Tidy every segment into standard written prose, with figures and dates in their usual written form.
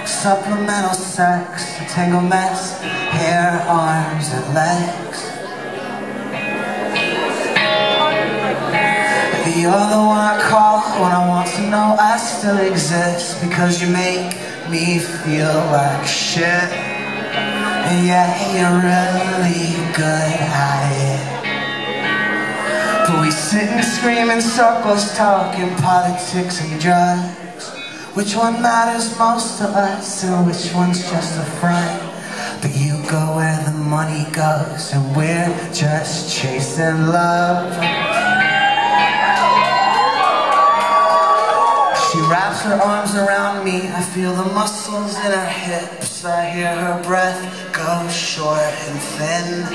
Supplemental sex, entanglements, hair, arms, and legs. You're the one I call when I want to know I still exist, because you make me feel like shit. And yeah, you're really good at it. But we sit and scream in circles, talking politics and drugs. Which one matters most to us, and which one's just a front? But you go where the money goes, and we're just chasing love. She wraps her arms around me, I feel the muscles in her hips, I hear her breath go short and thin.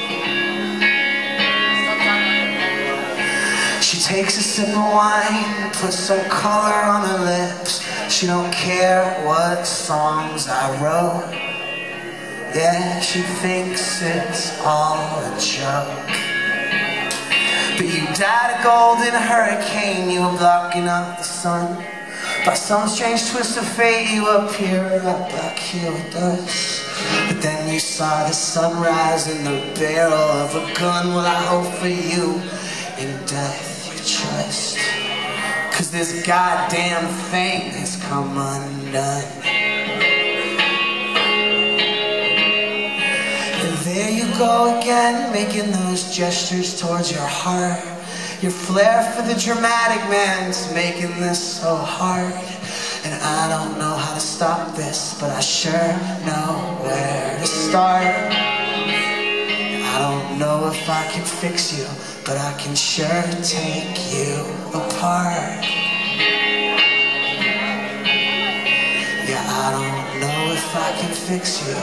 She takes a sip of wine, puts some color on her lips. She don't care what songs I wrote. Yeah, she thinks it's all a joke. But you died a golden hurricane, you were blocking out the sun. By some strange twist of fate, you appeared like black heeled dust. But then you saw the sunrise in the barrel of a gun. Well, I hope for you in death you trust, 'cause this goddamn thing has come undone. And there you go again, making those gestures towards your heart. Your flair for the dramatic, man's making this so hard. And I don't know how to stop this, but I sure know where to start. I don't know if I can fix you, but I can sure take you apart. Yeah, I don't know if I can fix you.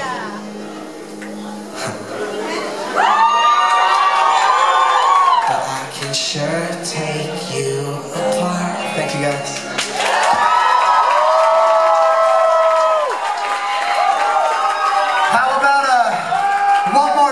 Sure take you apart. Thank you guys.